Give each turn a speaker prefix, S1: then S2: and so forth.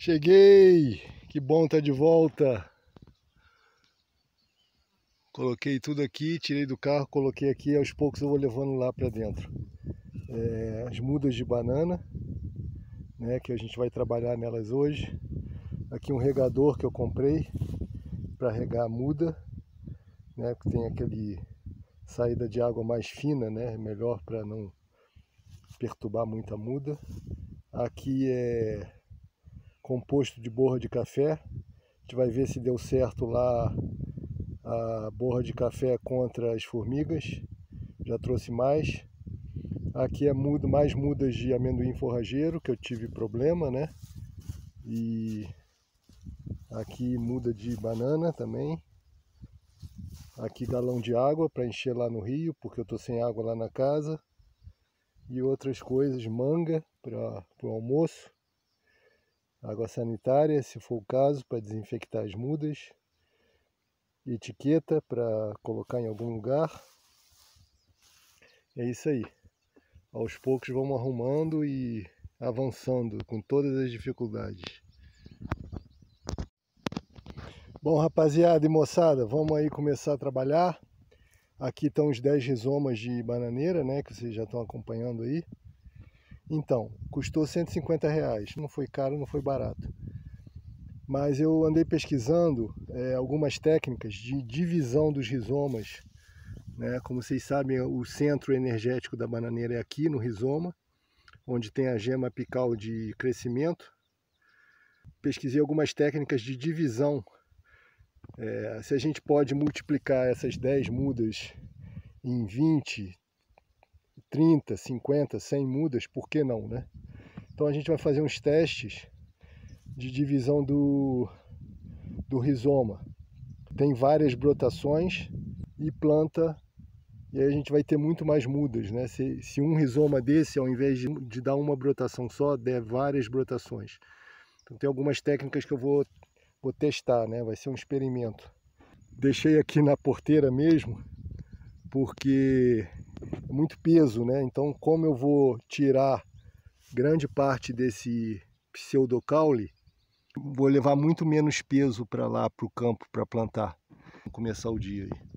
S1: Cheguei! Que bom estar de volta! Coloquei tudo aqui, tirei do carro, coloquei aqui, aos poucos eu vou levando lá para dentro. As mudas de banana, né, que a gente vai trabalhar nelas hoje. Aqui um regador que eu comprei para regar a muda, né, que tem aquele saída de água mais fina, né, melhor para não perturbar muito a muda. Aqui é composto de borra de café. A gente vai ver se deu certo lá a borra de café contra as formigas. Já trouxe mais. Aqui é mais mudas de amendoim forrageiro, que eu tive problema, né? E aqui muda de banana também. Aqui galão de água para encher lá no rio, porque eu estou sem água lá na casa. E outras coisas, manga para o almoço. Água sanitária, se for o caso, para desinfectar as mudas. Etiqueta para colocar em algum lugar. É isso aí. Aos poucos vamos arrumando e avançando com todas as dificuldades. Bom, rapaziada e moçada, vamos aí começar a trabalhar. Aqui estão os 10 rizomas de bananeira, né, que vocês já estão acompanhando aí. Então, custou R$150. Não foi caro, não foi barato. Mas eu andei pesquisando algumas técnicas de divisão dos rizomas, né? Como vocês sabem, o centro energético da bananeira é aqui no rizoma, onde tem a gema apical de crescimento. Pesquisei algumas técnicas de divisão. Se a gente pode multiplicar essas 10 mudas em 20, 30, 50, 100 mudas, por que não, né? Então a gente vai fazer uns testes de divisão do rizoma. Tem várias brotações e planta, e aí a gente vai ter muito mais mudas, né? Se um rizoma desse, ao invés de dar uma brotação só, der várias brotações. Então tem algumas técnicas que eu vou testar, né? Vai ser um experimento. Deixei aqui na porteira mesmo, porque é muito peso, né? Então, como eu vou tirar grande parte desse pseudocaule, vou levar muito menos peso para lá, para o campo, para plantar. Vamos começar o dia aí.